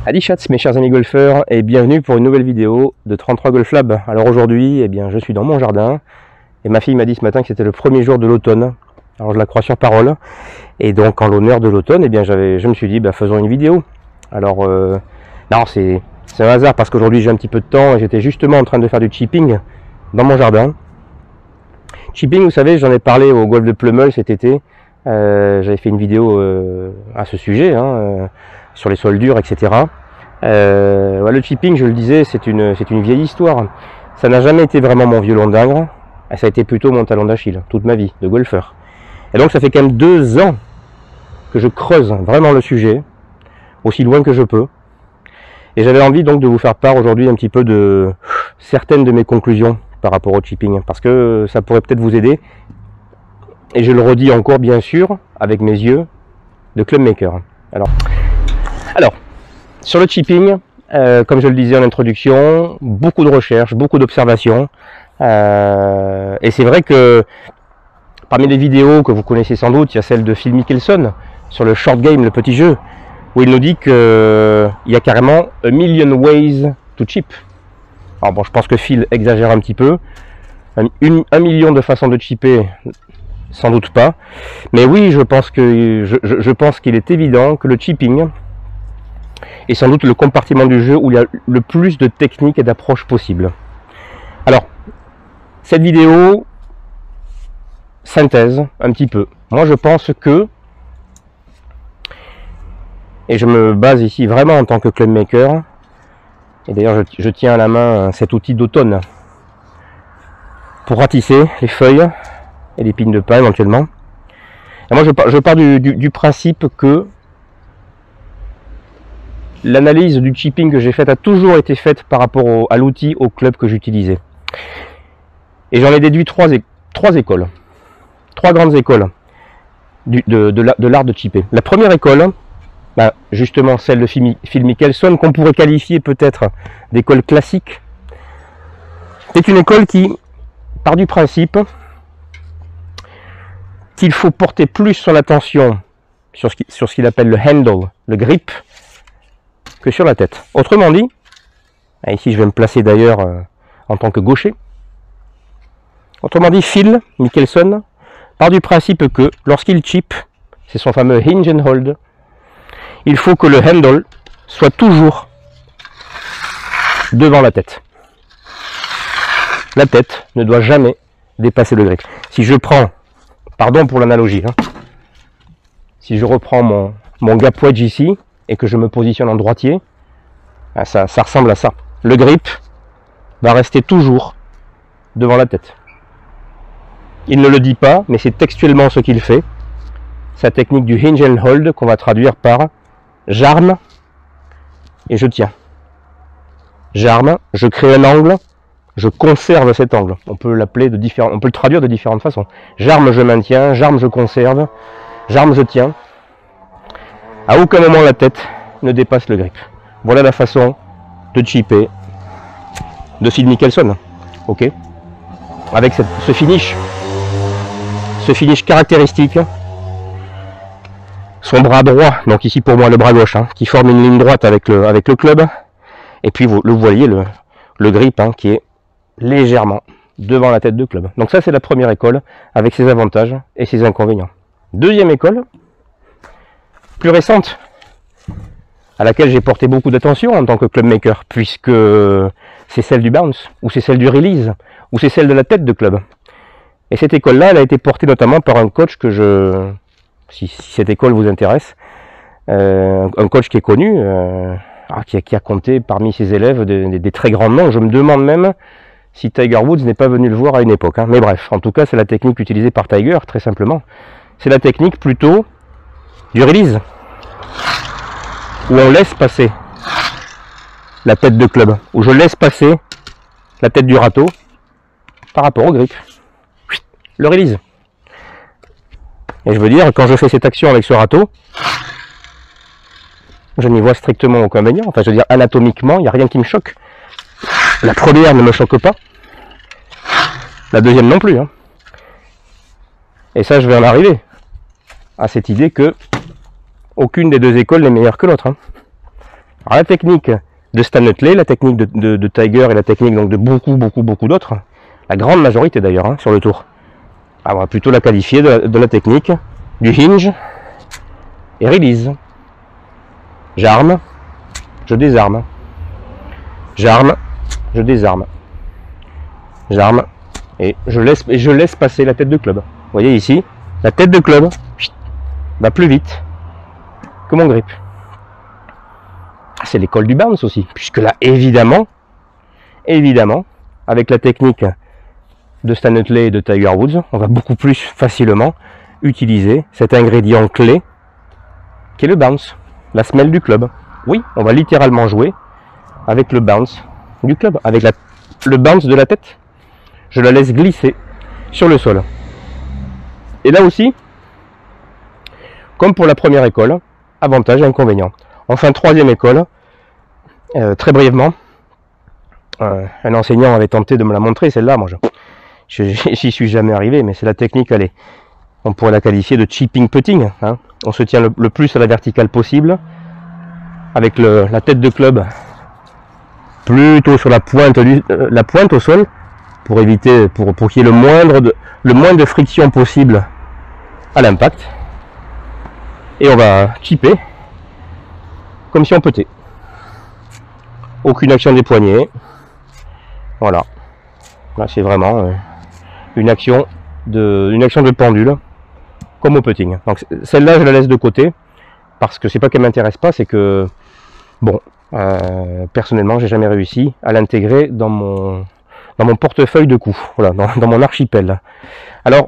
Adi chats mes chers amis golfeurs et bienvenue pour une nouvelle vidéo de 33 Golf Lab. Alors aujourd'hui, eh bien, je suis dans mon jardin et ma fille m'a dit ce matin que c'était le premier jour de l'automne. Alors je la crois sur parole et donc en l'honneur de l'automne, eh bien, je me suis dit faisons une vidéo. Alors non, c'est un hasard parce qu'aujourd'hui j'ai un petit peu de temps et j'étais justement en train de faire du chipping dans mon jardin. Chipping, vous savez, j'en ai parlé au golf de Plumel cet été. J'avais fait une vidéo à ce sujet, sur les sols durs, etc. Le chipping, je le disais, c'est une vieille histoire. Ça n'a jamais été vraiment mon violon d'ingre, ça a été plutôt mon talon d'Achille, toute ma vie, de golfeur. Et donc ça fait quand même 2 ans que je creuse vraiment le sujet, aussi loin que je peux. Et j'avais envie donc de vous faire part aujourd'hui un petit peu de certaines de mes conclusions par rapport au chipping, parce que ça pourrait peut-être vous aider. Et je le redis encore, bien sûr, avec mes yeux de clubmaker. Alors, sur le chipping, comme je le disais en introduction, beaucoup de recherches, beaucoup d'observations. Et c'est vrai que parmi les vidéos que vous connaissez sans doute, il y a celle de Phil Mickelson sur le short game, le petit jeu, où il nous dit qu'il y a carrément 1 million ways to chip. Alors bon, je pense que Phil exagère un petit peu. 1 million de façons de chipper, sans doute pas. Mais oui, je pense qu'il est évident que le chipping est sans doute le compartiment du jeu où il y a le plus de techniques et d'approches possibles. Alors, cette vidéo synthèse un petit peu. Moi, je pense que, et je me base ici vraiment en tant que clubmaker, et d'ailleurs je tiens à la main cet outil d'automne pour ratisser les feuilles et les pines de pin éventuellement. Et moi, je pars du principe que l'analyse du chipping que j'ai faite a toujours été faite par rapport à l'outil, au club que j'utilisais. Et j'en ai déduit trois écoles. 3 grandes écoles de l'art de chipper. La première école, justement celle de Phil Mickelson, qu'on pourrait qualifier peut-être d'école classique. C'est une école qui part du principe qu'il faut porter plus son attention sur ce qu'il appelle le handle, le grip, que sur la tête. Autrement dit, ici je vais me placer d'ailleurs en tant que gaucher. Autrement dit, Phil Mickelson part du principe que lorsqu'il chip, c'est son fameux hinge and hold, il faut que le handle soit toujours devant la tête. La tête ne doit jamais dépasser le grip. Si je prends, pardon pour l'analogie, si je reprends mon gap wedge ici, et que je me positionne en droitier, ça ressemble à ça. Le grip va rester toujours devant la tête. Il ne le dit pas, mais c'est textuellement ce qu'il fait. Sa technique du hinge and hold qu'on va traduire par j'arme et je tiens. J'arme, je crée un angle, je conserve cet angle. On peut le traduire de différentes façons. J'arme, je maintiens, j'arme, je conserve, j'arme, je tiens. À aucun moment la tête ne dépasse le grip. Voilà la façon de chipper de Phil Mickelson. Ok, avec ce finish caractéristique. Son bras droit, donc ici pour moi le bras gauche, qui forme une ligne droite avec le club. Et puis vous voyez le grip qui est légèrement devant la tête de club. Donc ça c'est la première école avec ses avantages et ses inconvénients. Deuxième école, plus récente, à laquelle j'ai porté beaucoup d'attention en tant que clubmaker, puisque c'est celle du bounce, ou c'est celle du release, ou c'est celle de la tête de club. Et cette école-là, elle a été portée notamment par un coach si cette école vous intéresse, un coach qui est connu, qui a compté parmi ses élèves des très grands noms. Je me demande même si Tiger Woods n'est pas venu le voir à une époque. Mais bref, en tout cas, c'est la technique utilisée par Tiger, très simplement. C'est la technique plutôt du release, où on laisse passer la tête de club, où je laisse passer la tête du râteau par rapport au grip. Le release. Et je veux dire, quand je fais cette action avec ce râteau, je n'y vois strictement aucun inconvénient. Enfin, je veux dire, anatomiquement, il n'y a rien qui me choque. La première ne me choque pas. La deuxième non plus. Et ça, je vais en arriver à cette idée que aucune des deux écoles n'est meilleure que l'autre. Alors la technique de Stan Utley, la technique de Tiger et la technique donc de beaucoup d'autres, la grande majorité d'ailleurs sur le tour, on va plutôt la qualifier de la technique du hinge et release. J'arme, je désarme. J'arme, je désarme. J'arme et je laisse passer la tête de club. Vous voyez ici, la tête de club va plus vite que mon grip. C'est l'école du bounce aussi, puisque là, évidemment, avec la technique de Stan Utley et de Tiger Woods, on va beaucoup plus facilement utiliser cet ingrédient clé qui est le bounce, la semelle du club. Oui, on va littéralement jouer avec le bounce du club, avec le bounce de la tête. Je la laisse glisser sur le sol. Et là aussi, comme pour la première école, avantage et inconvénient. Enfin, troisième école, très brièvement, un enseignant avait tenté de me la montrer, celle-là, moi j'y suis jamais arrivé, mais c'est la technique, on pourrait la qualifier de chipping putting. On se tient le plus à la verticale possible, avec la tête de club plutôt sur la pointe au sol, pour éviter, pour qu'il y ait le moins de friction possible à l'impact. Et on va chipper comme si on puttait. Aucune action des poignets. Voilà. Là c'est vraiment une action de pendule, comme au putting. Donc celle-là je la laisse de côté, parce que c'est pas qu'elle m'intéresse pas, c'est que bon, personnellement j'ai jamais réussi à l'intégrer dans mon portefeuille de coups, voilà, dans mon archipel. Alors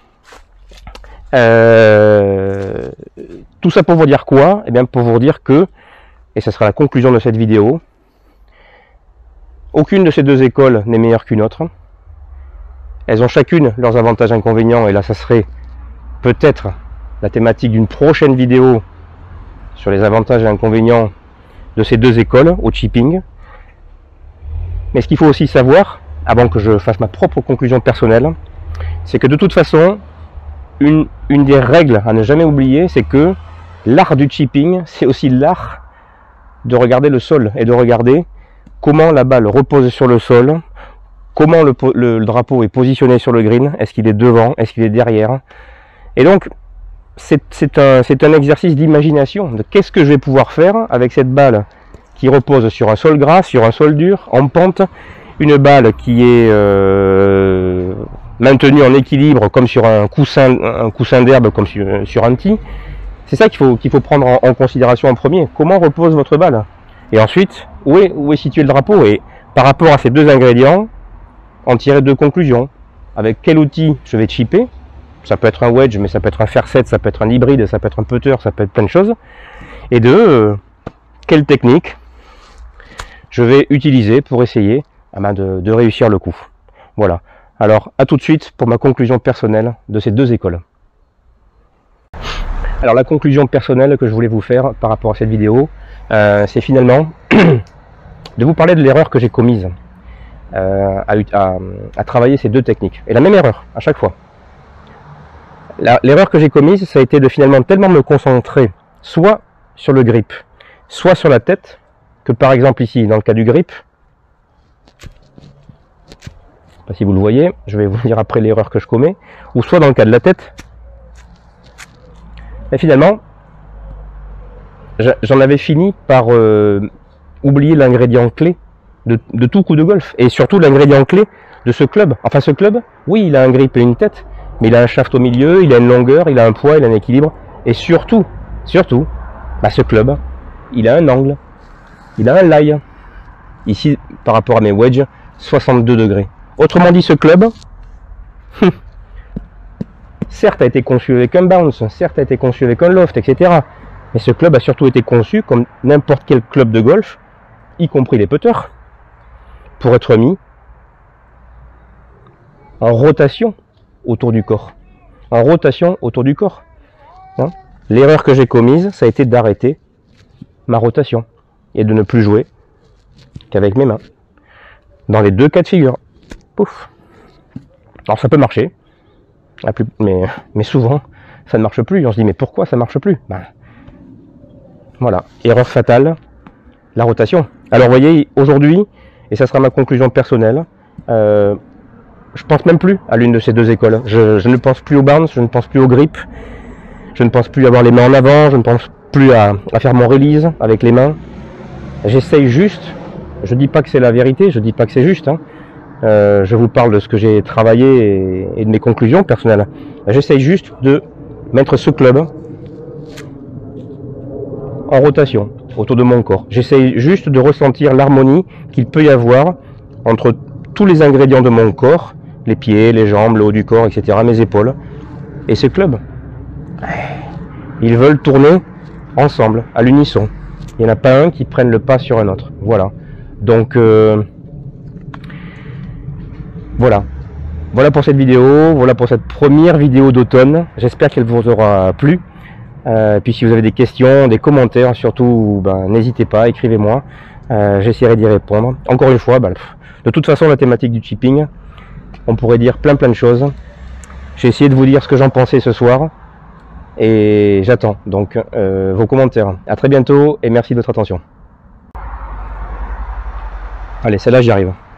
tout ça pour vous dire quoi? Eh bien pour vous dire que, et ce sera la conclusion de cette vidéo, aucune de ces deux écoles n'est meilleure qu'une autre. Elles ont chacune leurs avantages et inconvénients, et là ça serait peut-être la thématique d'une prochaine vidéo sur les avantages et inconvénients de ces deux écoles au chipping. Mais ce qu'il faut aussi savoir, avant que je fasse ma propre conclusion personnelle, c'est que de toute façon, une des règles à ne jamais oublier, c'est que l'art du chipping, c'est aussi l'art de regarder le sol et de regarder comment la balle repose sur le sol, comment le drapeau est positionné sur le green, est-ce qu'il est devant, est-ce qu'il est derrière. Et donc, c'est un exercice d'imagination, de qu'est-ce que je vais pouvoir faire avec cette balle qui repose sur un sol gras, sur un sol dur, en pente, une balle qui est maintenue en équilibre comme sur un coussin d'herbe, comme sur un tee. C'est ça qu'il faut prendre en considération en premier. Comment repose votre balle? Et ensuite, où est situé le drapeau? Et par rapport à ces deux ingrédients, en tirer deux conclusions. Avec quel outil je vais chipper? Ça peut être un wedge, mais ça peut être un fair set, ça peut être un hybride, ça peut être un putter, ça peut être plein de choses. Et quelle technique je vais utiliser pour essayer de réussir le coup. Voilà. Alors, à tout de suite pour ma conclusion personnelle de ces deux écoles. Alors, la conclusion personnelle que je voulais vous faire par rapport à cette vidéo, c'est finalement de vous parler de l'erreur que j'ai commise à travailler ces deux techniques. Et la même erreur, à chaque fois. L'erreur que j'ai commise, ça a été de finalement tellement me concentrer soit sur le grip, soit sur la tête, que par exemple ici, dans le cas du grip, je ne sais pas si vous le voyez, je vais vous dire après l'erreur que je commets, ou soit dans le cas de la tête, et finalement, j'en avais fini par oublier l'ingrédient clé de tout coup de golf, et surtout l'ingrédient clé de ce club. Enfin ce club, oui, il a un grip et une tête, mais il a un shaft au milieu, il a une longueur, il a un poids, il a un équilibre, et surtout, ce club, il a un angle, il a un lie. Ici, par rapport à mes wedges, 62 degrés. Autrement dit, ce club, certes a été conçu avec un bounce, certes a été conçu avec un loft, etc. Mais ce club a surtout été conçu comme n'importe quel club de golf, y compris les putters, pour être mis en rotation autour du corps. En rotation autour du corps. L'erreur que j'ai commise, ça a été d'arrêter ma rotation et de ne plus jouer qu'avec mes mains. Dans les deux cas de figure. Pouf. Alors ça peut marcher, mais souvent ça ne marche plus. On se dit mais pourquoi ça ne marche plus? Voilà, erreur fatale la rotation. Alors vous voyez, aujourd'hui, et ça sera ma conclusion personnelle, je pense même plus à l'une de ces deux écoles. Je ne pense plus au bounce, je ne pense plus au grip, je ne pense plus à avoir les mains en avant, je ne pense plus à faire mon release avec les mains. J'essaye juste, je dis pas que c'est la vérité, je dis pas que c'est juste, hein. Je vous parle de ce que j'ai travaillé et de mes conclusions personnelles. J'essaye juste de mettre ce club en rotation autour de mon corps. J'essaye juste de ressentir l'harmonie qu'il peut y avoir entre tous les ingrédients de mon corps, les pieds, les jambes, le haut du corps, etc., mes épaules, et ce club. Ils veulent tourner ensemble, à l'unisson. Il n'y en a pas un qui prenne le pas sur un autre. Voilà. Donc, voilà. Voilà pour cette vidéo, voilà pour cette première vidéo d'automne. J'espère qu'elle vous aura plu. Puis si vous avez des questions, des commentaires, surtout, n'hésitez pas, écrivez-moi. J'essaierai d'y répondre. Encore une fois, de toute façon, la thématique du chipping, on pourrait dire plein de choses. J'ai essayé de vous dire ce que j'en pensais ce soir. Et j'attends donc vos commentaires. À très bientôt et merci de votre attention. Allez, celle-là, j'y arrive.